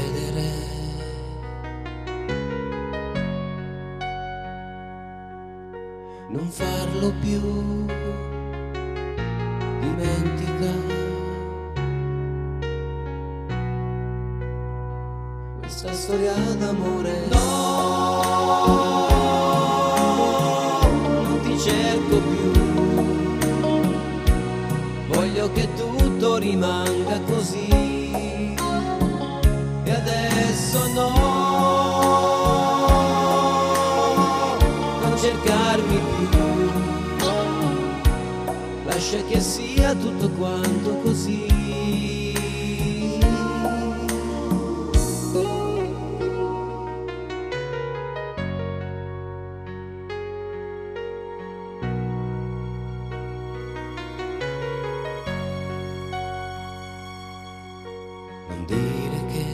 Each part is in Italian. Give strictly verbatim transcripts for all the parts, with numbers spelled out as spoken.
credere. Non farlo più, dimentica questa storia d'amore. No, non ti cerco più, voglio che tutto rimanga così. E adesso no, non cercarmi più, lascia che sia tutto quanto così. Non dire che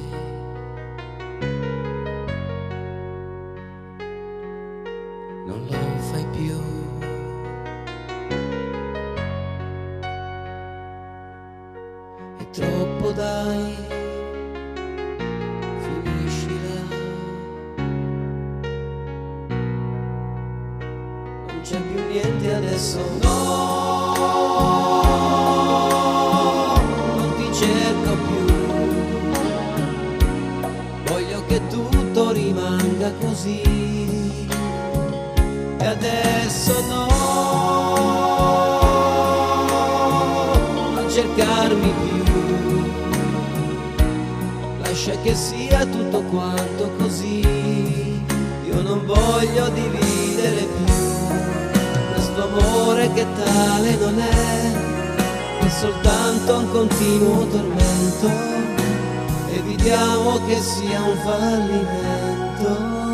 non lo fai più. È troppo, dai, finiscila. Non c'è più niente adesso. No, non ti cerco più, voglio che tutto rimanga così. E adesso no, non cercarmi più, lascia che sia tutto quanto così. Io non voglio dividere più questo amore che tale non è, è soltanto un continuo tormento. Evitiamo che sia un fallimento.